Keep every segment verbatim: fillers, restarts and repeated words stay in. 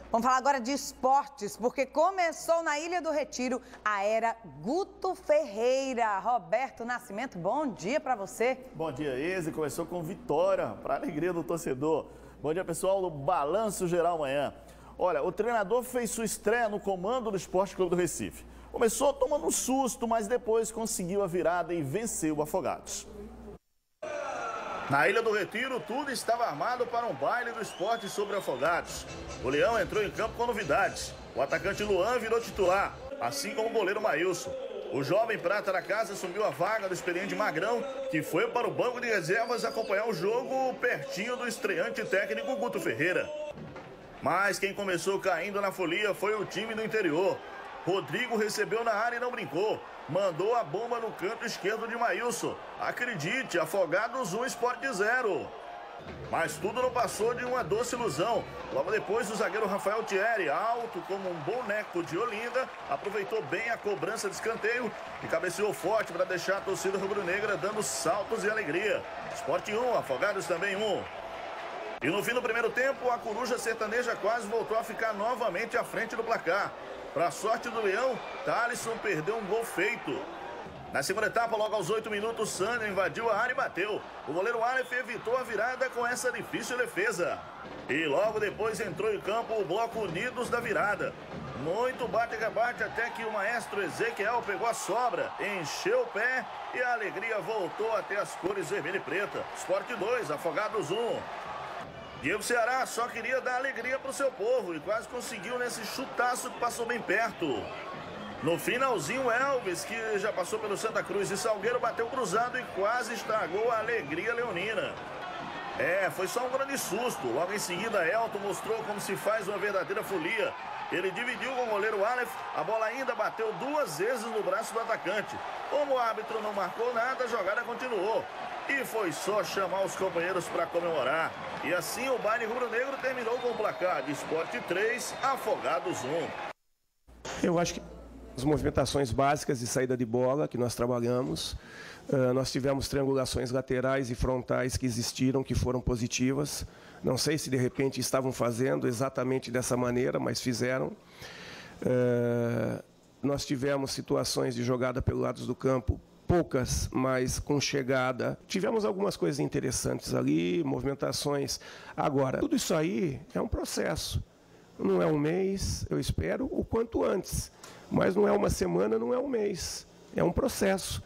Vamos falar agora de esportes, porque começou na Ilha do Retiro a era Guto Ferreira. Roberto Nascimento, bom dia para você. Bom dia, Eze. Começou com vitória, para a alegria do torcedor. Bom dia, pessoal, no Balanço Geral amanhã. Olha, o treinador fez sua estreia no comando do Esporte Clube do Recife. Começou tomando um susto, mas depois conseguiu a virada e venceu o Afogados. Na Ilha do Retiro, tudo estava armado para um baile do esporte sobre Afogados. O Leão entrou em campo com novidades. O atacante Luan virou titular, assim como o goleiro Maílson. O jovem prata da casa assumiu a vaga do experiente Magrão, que foi para o banco de reservas acompanhar o jogo pertinho do estreante técnico Guto Ferreira. Mas quem começou caindo na folia foi o time do interior. Rodrigo recebeu na área e não brincou. Mandou a bomba no canto esquerdo de Maílson. Acredite, Afogados um, Sport zero. Mas tudo não passou de uma doce ilusão. Logo depois, o zagueiro Rafael Thierry, alto como um boneco de Olinda, aproveitou bem a cobrança de escanteio e cabeceou forte para deixar a torcida rubro-negra dando saltos e alegria. Sport um, Afogados também um. E no fim do primeiro tempo, a coruja sertaneja quase voltou a ficar novamente à frente do placar. Para a sorte do Leão, Thalisson perdeu um gol feito. Na segunda etapa, logo aos oito minutos, Sânia invadiu a área e bateu. O goleiro Aleph evitou a virada com essa difícil defesa. E logo depois entrou em campo o bloco Unidos da virada. Muito bate-rebate até que o maestro Ezequiel pegou a sobra, encheu o pé e a alegria voltou até as cores vermelha e preta. Sport dois, Afogados um. Diego Ceará só queria dar alegria para o seu povo e quase conseguiu nesse chutaço que passou bem perto. No finalzinho, Elvis, que já passou pelo Santa Cruz e Salgueiro, bateu cruzado e quase estragou a alegria leonina. É, foi só um grande susto. Logo em seguida, Elton mostrou como se faz uma verdadeira folia. Ele dividiu com o goleiro Aleph, a bola ainda bateu duas vezes no braço do atacante. Como o árbitro não marcou nada, a jogada continuou. E foi só chamar os companheiros para comemorar. E assim o baile rubro-negro terminou com o placar de Sport três, Afogados um. Eu acho que as movimentações básicas de saída de bola que nós trabalhamos, uh, nós tivemos triangulações laterais e frontais que existiram, que foram positivas. Não sei se de repente estavam fazendo exatamente dessa maneira, mas fizeram. Uh, nós tivemos situações de jogada pelo lado do campo, poucas, mas com chegada. Tivemos algumas coisas interessantes ali, movimentações. Agora, tudo isso aí é um processo. Não é um mês, eu espero, o quanto antes. Mas não é uma semana, não é um mês. É um processo.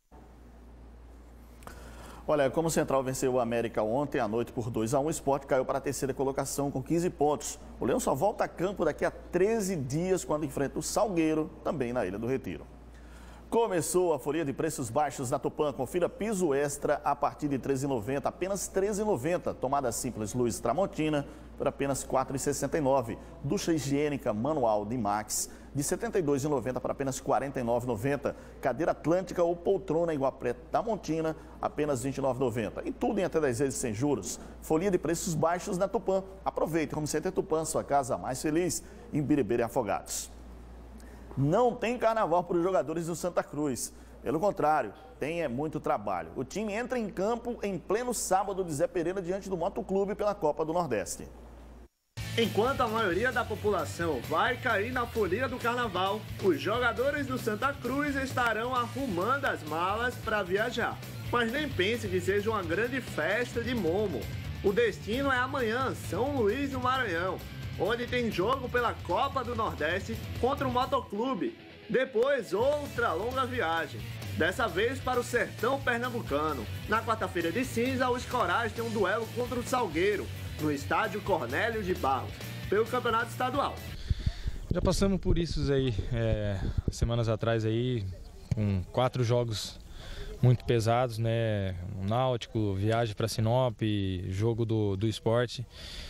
Olha, como o Central venceu o América ontem à noite por dois a um, o Sport caiu para a terceira colocação com quinze pontos. O Leão só volta a campo daqui a treze dias, quando enfrenta o Salgueiro, também na Ilha do Retiro. Começou a folia de preços baixos na Tupã. Confira piso extra a partir de treze reais e noventa centavos, apenas treze reais e noventa centavos. Tomada simples Luiz Tramontina por apenas quatro reais e sessenta e nove centavos. Ducha higiênica manual de Max de setenta e dois reais e noventa centavos para apenas quarenta e nove reais e noventa centavos. Cadeira Atlântica ou poltrona igual preta da Montina, apenas vinte e nove reais e noventa centavos. E tudo em até dez vezes sem juros. Folia de preços baixos na Tupã. Aproveite, Home Center Tupã, sua casa mais feliz, em Biribeira e Afogados. Não tem carnaval para os jogadores do Santa Cruz. Pelo contrário, tem é muito trabalho. O time entra em campo em pleno sábado de Zé Pereira diante do Motoclube pela Copa do Nordeste. Enquanto a maioria da população vai cair na folia do carnaval, os jogadores do Santa Cruz estarão arrumando as malas para viajar. Mas nem pense que seja uma grande festa de Momo. O destino é amanhã, São Luís do Maranhão, onde tem jogo pela Copa do Nordeste contra o Motoclube. Depois, outra longa viagem, dessa vez para o sertão pernambucano. Na quarta-feira de cinza, os Corais têm um duelo contra o Salgueiro, no estádio Cornélio de Barros, pelo Campeonato Estadual. Já passamos por isso aí, é, semanas atrás, aí, com quatro jogos muito pesados, né? Um Náutico, viagem para Sinop, jogo do, do esporte.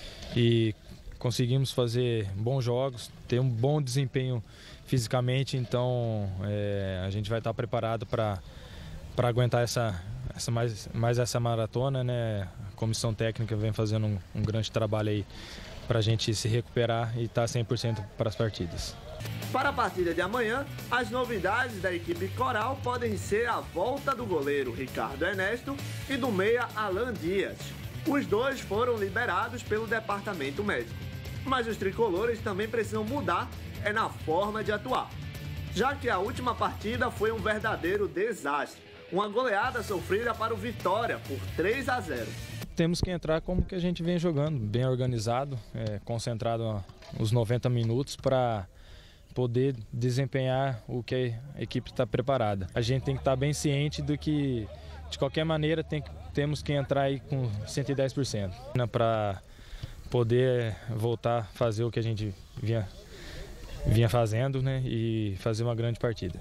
E conseguimos fazer bons jogos, ter um bom desempenho fisicamente, então é, a gente vai estar preparado para para aguentar essa, essa mais, mais essa maratona, né? A comissão técnica vem fazendo um, um grande trabalho aí para a gente se recuperar e estar cem por cento para as partidas. Para a partida de amanhã, as novidades da equipe coral podem ser a volta do goleiro Ricardo Ernesto e do meia Alan Dias. Os dois foram liberados pelo departamento médico. mas os tricolores também precisam mudar é na forma de atuar. Já que a última partida foi um verdadeiro desastre, uma goleada sofrida para o Vitória por três a zero. Temos que entrar como que a gente vem jogando, bem organizado, é, concentrado os noventa minutos para poder desempenhar o que a equipe está preparada. A gente tem que estar bem ciente do que, de qualquer maneira, tem, temos que entrar aí com cento e dez por cento para poder voltar a fazer o que a gente vinha, vinha fazendo, né, e fazer uma grande partida.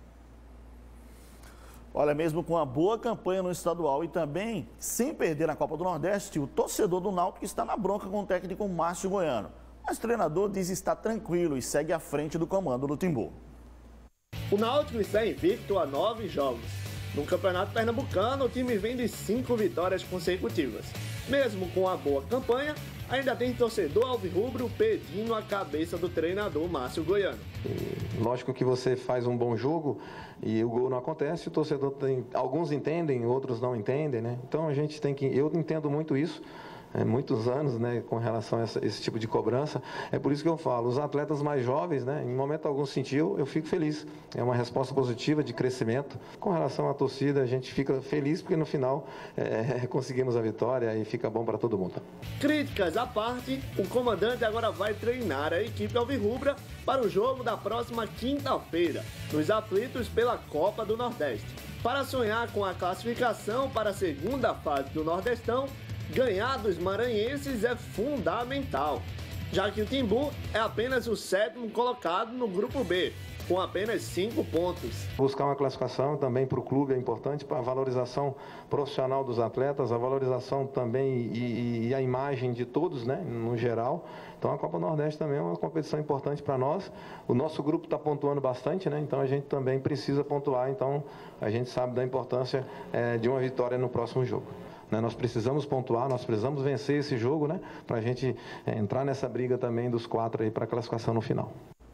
Olha, mesmo com uma boa campanha no estadual e também sem perder na Copa do Nordeste, o torcedor do Náutico está na bronca com o técnico Márcio Goiano. Mas o treinador diz estar tranquilo e segue à frente do comando do Timbu. O Náutico está invicto a nove jogos. No Campeonato Pernambucano, o time vem de cinco vitórias consecutivas. Mesmo com a boa campanha, ainda tem torcedor alvirrubro pedindo a cabeça do treinador Márcio Goiano. Lógico que você faz um bom jogo e o gol não acontece, o torcedor tem, alguns entendem, outros não entendem, né? Então a gente tem que, eu entendo muito isso. É, muitos anos, né, com relação a essa, esse tipo de cobrança. É por isso que eu falo, os atletas mais jovens, né, em momento algum sentiu, eu fico feliz. É uma resposta positiva de crescimento. Com relação à torcida, a gente fica feliz porque no final é, conseguimos a vitória e fica bom para todo mundo. Críticas à parte, o comandante agora vai treinar a equipe alvirrubra para o jogo da próxima quinta-feira, nos aflitos pela Copa do Nordeste. Para sonhar com a classificação para a segunda fase do Nordestão, ganhar dos maranhenses é fundamental, já que o Timbu é apenas o sétimo colocado no Grupo B, com apenas cinco pontos. Buscar uma classificação também para o clube é importante para a valorização profissional dos atletas, a valorização também e, e a imagem de todos, né, no geral. Então a Copa Nordeste também é uma competição importante para nós. O nosso grupo está pontuando bastante, né, então a gente também precisa pontuar, então a gente sabe da importância é, de uma vitória no próximo jogo. Nós precisamos pontuar, nós precisamos vencer esse jogo, né, para a gente é, entrar nessa briga também dos quatro aí para a classificação no final.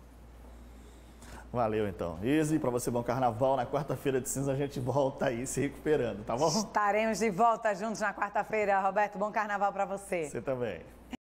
Valeu então. Izzy, para você, bom carnaval. Na quarta-feira de cinza a gente volta aí se recuperando, tá bom? Estaremos de volta juntos na quarta-feira. Roberto, bom carnaval para você. Você também.